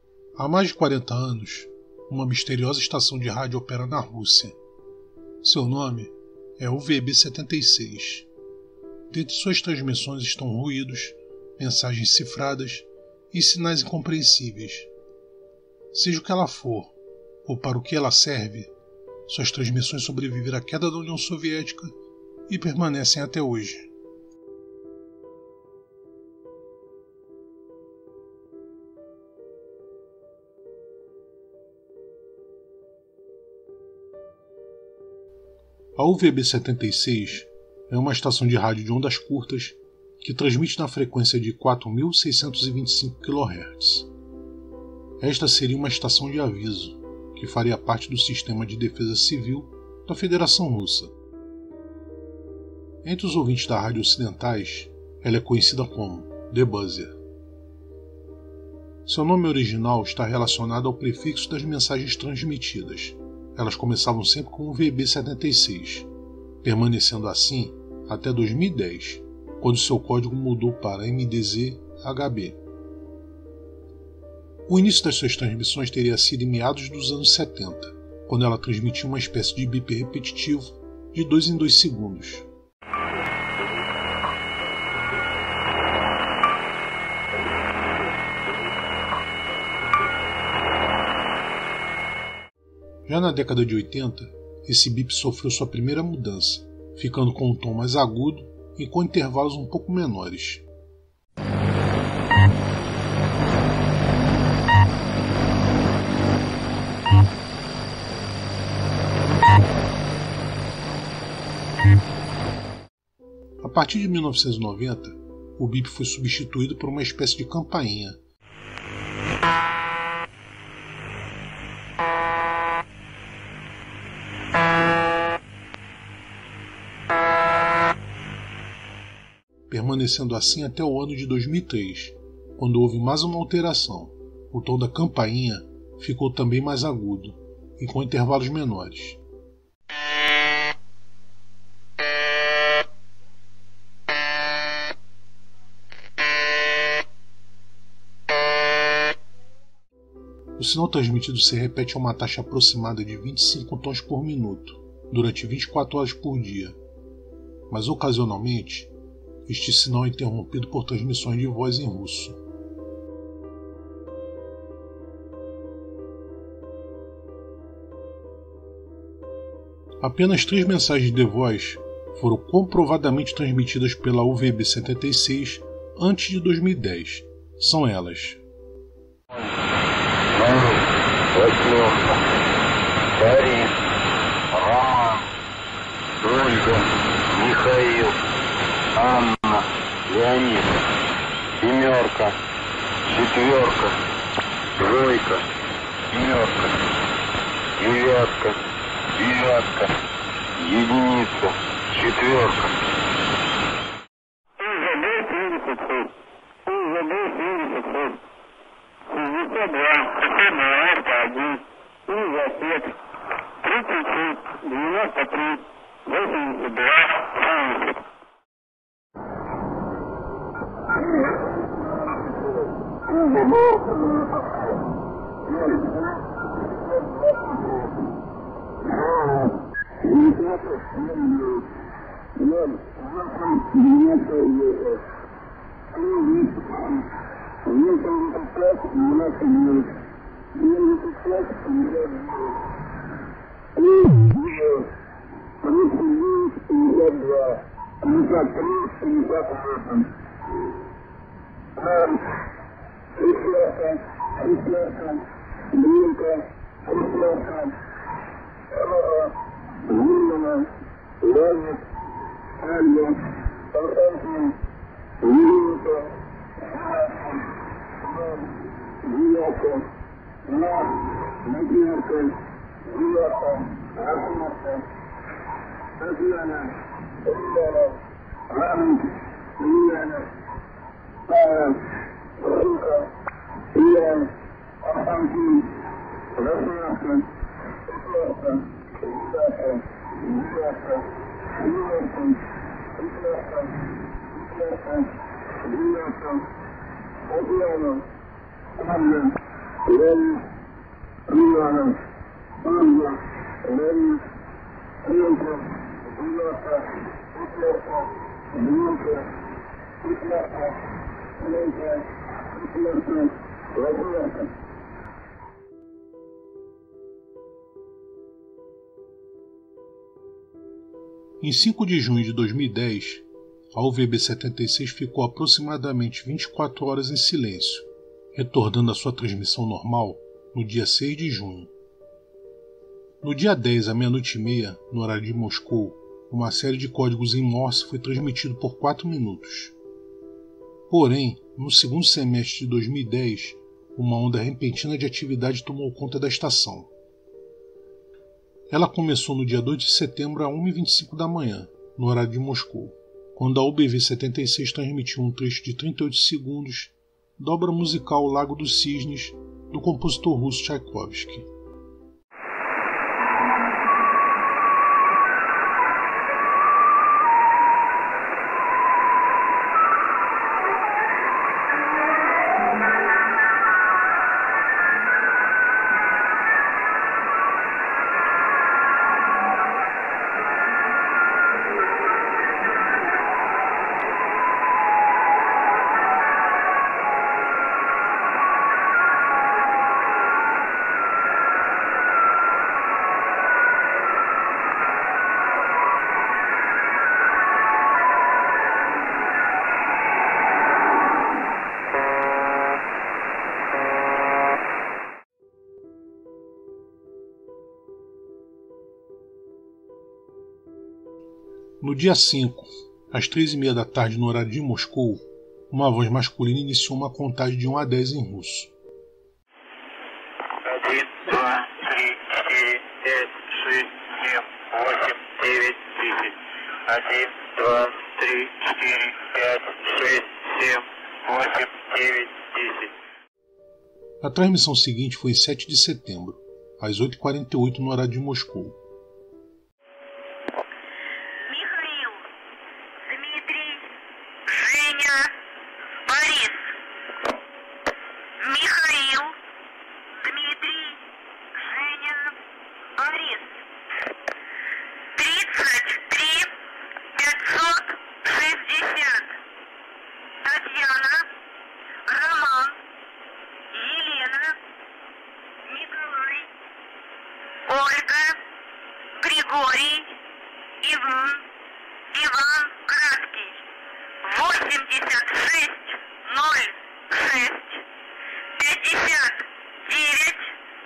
Há mais de 40 anos, uma misteriosa estação de rádio opera na Rússia. Seu nome é UVB-76. Dentre suas transmissões estão ruídos, mensagens cifradas e sinais incompreensíveis. Seja o que ela for, ou para o que ela serve, suas transmissões sobreviveram à queda da União Soviética e permanecem até hoje. A UVB-76 é uma estação de rádio de ondas curtas que transmite na frequência de 4.625 kHz. Esta seria uma estação de aviso, que faria parte do sistema de defesa civil da Federação Russa. Entre os ouvintes da rádio ocidentais, ela é conhecida como The Buzzer. Seu nome original está relacionado ao prefixo das mensagens transmitidas. Elas começavam sempre com UVB-76, permanecendo assim até 2010, quando seu código mudou para MDZ-HB. O início das suas transmissões teria sido em meados dos anos 70, quando ela transmitia uma espécie de bip repetitivo de 2 em 2 segundos. Já na década de 80, esse bip sofreu sua primeira mudança, ficando com um tom mais agudo e com intervalos um pouco menores. A partir de 1990, o bip foi substituído por uma espécie de campainha. Permanecendo assim até o ano de 2003, quando houve mais uma alteração. O tom da campainha ficou também mais agudo e com intervalos menores. O sinal transmitido se repete a uma taxa aproximada de 25 tons por minuto, durante 24 horas por dia, mas ocasionalmente este sinal é interrompido por transmissões de voz em russo. Apenas 3 mensagens de voz foram comprovadamente transmitidas pela UVB-76 antes de 2010. São elas: Борис, Роман, Ольга, Михаил, Анна, Леонид, семерка, четверка, тройка, семерка, девятка, единица, четверка. Em 5 de junho de 2010, a UVB-76 ficou aproximadamente 24 horas em silêncio, retornando à sua transmissão normal no dia 6 de junho. No dia 10, à meia-noite e meia, no horário de Moscou, uma série de códigos em Morse foi transmitido por 4 minutos. Porém, no segundo semestre de 2010, uma onda repentina de atividade tomou conta da estação. Ela começou no dia 2 de setembro a 1h25 da manhã, no horário de Moscou, quando a UBV-76 transmitiu um trecho de 38 segundos da obra musical Lago dos Cisnes, do compositor russo Tchaikovsky. No dia 5, às 3h30 da tarde no horário de Moscou, uma voz masculina iniciou uma contagem de 1 a 10 em russo. 1, 2, 3, 4, 5, 6, 7, 8, 9, 10. 1, 2, 3, 4, 5, 6, 7, 8, 9, 10. A transmissão seguinte foi em 7 de setembro, às 8h48 no horário de Moscou. Григорий, Иван Краткий, 86 06 59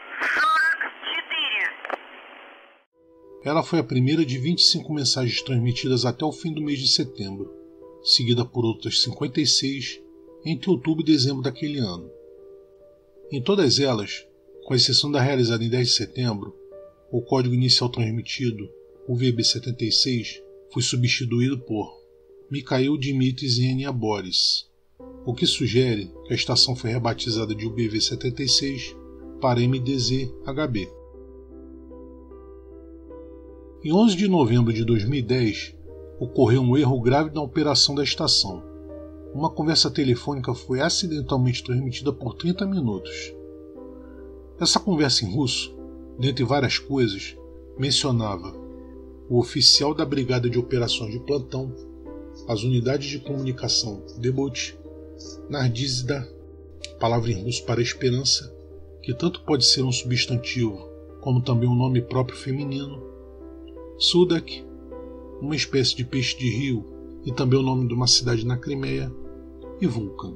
44. Ela foi a primeira de 25 mensagens transmitidas até o fim do mês de setembro, seguida por outras 56 entre outubro e dezembro daquele ano. Em todas elas, com exceção da realizada em 10 de setembro, o código inicial transmitido, o UVB-76, foi substituído por Mikhail Dmitry Zhenya Boris, o que sugere que a estação foi rebatizada de UBV-76 para MDZ-HB. Em 11 de novembro de 2010, ocorreu um erro grave na operação da estação. Uma conversa telefônica foi acidentalmente transmitida por 30 minutos. Essa conversa em russo, dentre várias coisas, mencionava o oficial da Brigada de Operações de Plantão, as unidades de comunicação Debut, Nardizda, palavra em russo para esperança, que tanto pode ser um substantivo como também um nome próprio feminino, Sudak, uma espécie de peixe de rio e também o nome de uma cidade na Crimeia, e Vulcan.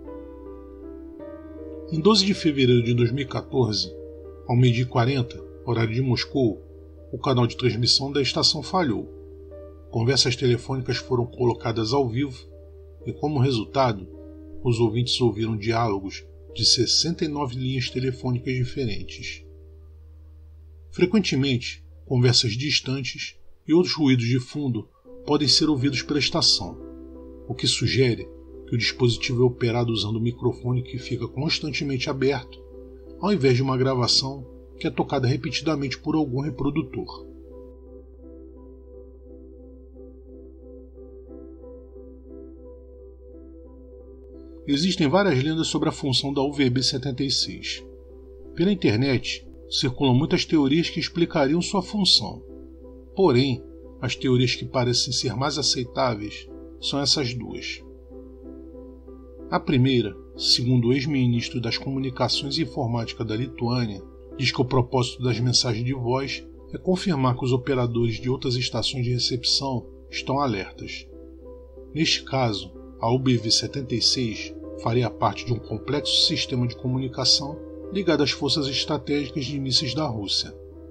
Em 12 de fevereiro de 2014, ao 12h40, horário de Moscou, o canal de transmissão da estação falhou. Conversas telefônicas foram colocadas ao vivo e, como resultado, os ouvintes ouviram diálogos de 69 linhas telefônicas diferentes. Frequentemente, conversas distantes e outros ruídos de fundo podem ser ouvidos pela estação, o que sugere que o dispositivo é operado usando um microfone que fica constantemente aberto, ao invés de uma gravação que é tocada repetidamente por algum reprodutor. Existem várias lendas sobre a função da UVB-76. Pela internet, circulam muitas teorias que explicariam sua função. Porém, as teorias que parecem ser mais aceitáveis são essas duas. A primeira, segundo o ex-ministro das Comunicações e Informática da Lituânia, diz que o propósito das mensagens de voz é confirmar que os operadores de outras estações de recepção estão alertas. Neste caso, a UBV-76 faria parte de um complexo sistema de comunicação ligado às forças estratégicas de mísseis da Rússia.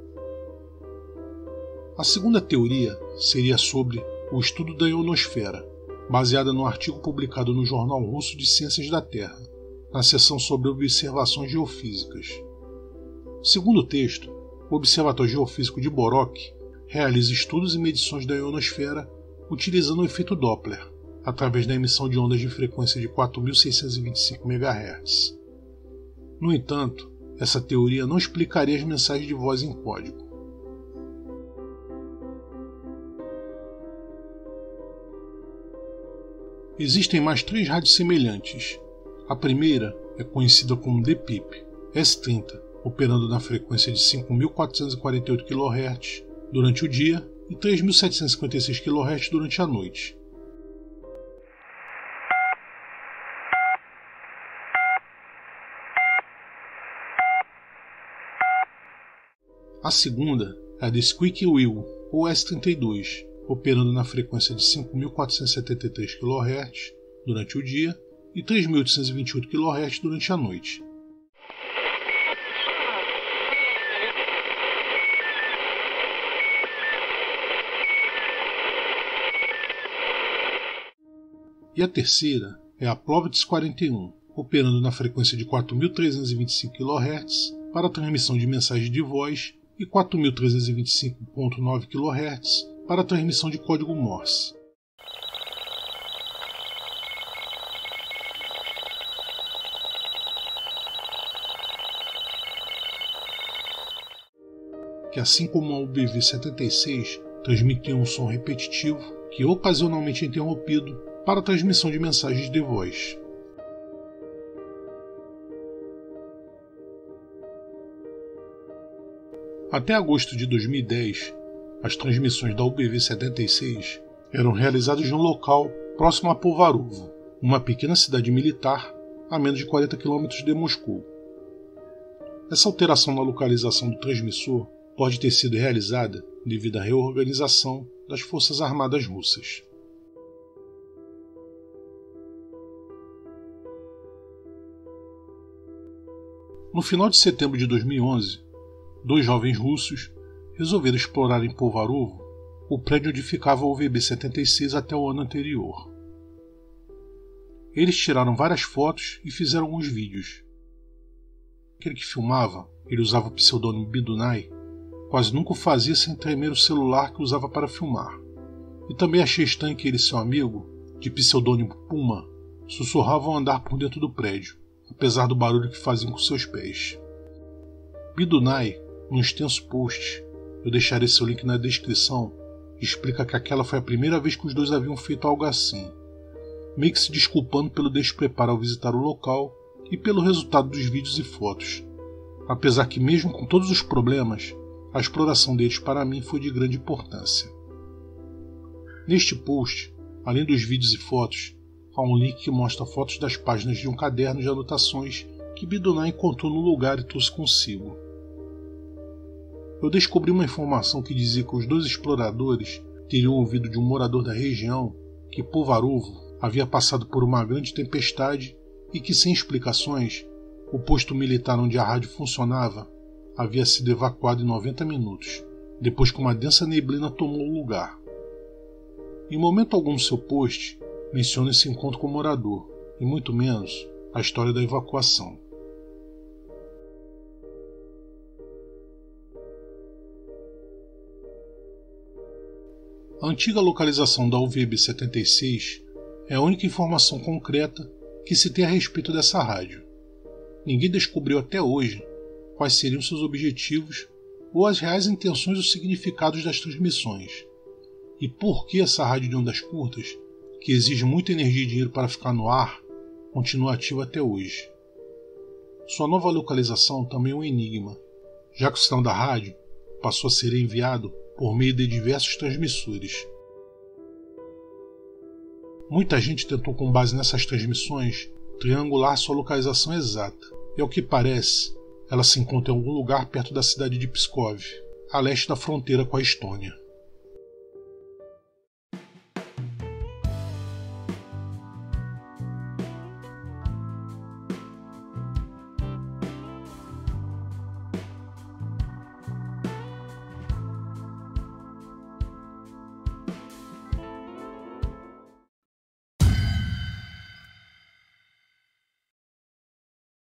A segunda teoria seria sobre o estudo da ionosfera, baseada num artigo publicado no Jornal Russo de Ciências da Terra, na seção sobre observações geofísicas. Segundo o texto, o Observatório Geofísico de Borok realiza estudos e medições da ionosfera utilizando o efeito Doppler, através da emissão de ondas de frequência de 4.625 MHz. No entanto, essa teoria não explicaria as mensagens de voz em código. Existem mais 3 rádios semelhantes. A primeira é conhecida como DPIP S30, operando na frequência de 5.448 kHz durante o dia e 3.756 kHz durante a noite. A segunda é a de Squeaky Wheel, ou S32, operando na frequência de 5.473 kHz durante o dia e 3.828 kHz durante a noite. E a terceira é a Plovdiv 41, operando na frequência de 4.325 kHz para a transmissão de mensagens de voz e 4.325.9 kHz para a transmissão de código Morse. Que assim como a UBV-76 transmitia um som repetitivo que ocasionalmente é interrompido para a transmissão de mensagens de voz. Até agosto de 2010, as transmissões da UBV-76 eram realizadas de um local próximo a Povarovo, uma pequena cidade militar a menos de 40 km de Moscou. Essa alteração na localização do transmissor pode ter sido realizada devido à reorganização das Forças Armadas Russas. No final de setembro de 2011, 2 jovens russos resolveram explorar em Povarovo o prédio onde ficava o UVB-76 até o ano anterior. Eles tiraram várias fotos e fizeram alguns vídeos. Aquele que filmava, ele usava o pseudônimo Bidunai, quase nunca o fazia sem tremer o celular que usava para filmar. E também achei estranho que ele e seu amigo, de pseudônimo Puma, sussurravam andar por dentro do prédio, apesar do barulho que faziam com seus pés. Bidunai, num extenso post, eu deixarei seu link na descrição, explica que aquela foi a primeira vez que os dois haviam feito algo assim, meio que se desculpando pelo despreparo ao visitar o local e pelo resultado dos vídeos e fotos, apesar que mesmo com todos os problemas, a exploração deles para mim foi de grande importância. Neste post, além dos vídeos e fotos, há um link que mostra fotos das páginas de um caderno de anotações que Bidunai encontrou no lugar e trouxe consigo. Eu descobri uma informação que dizia que os 2 exploradores teriam ouvido de um morador da região que Povarovo havia passado por uma grande tempestade e que, sem explicações, o posto militar onde a rádio funcionava havia sido evacuado em 90 minutos, depois que uma densa neblina tomou o lugar. Em momento algum no seu post, menciona esse encontro com o morador, e muito menos a história da evacuação. A antiga localização da UVB-76 é a única informação concreta que se tem a respeito dessa rádio. Ninguém descobriu até hoje quais seriam seus objetivos ou as reais intenções ou significados das transmissões, e por que essa rádio de ondas curtas, que exige muita energia e dinheiro para ficar no ar, continua ativa até hoje. Sua nova localização também é um enigma, já que o sinal da rádio passou a ser enviado por meio de diversos transmissores. Muita gente tentou, com base nessas transmissões, triangular sua localização exata, e ao que parece, ela se encontra em algum lugar perto da cidade de Pskov, a leste da fronteira com a Estônia.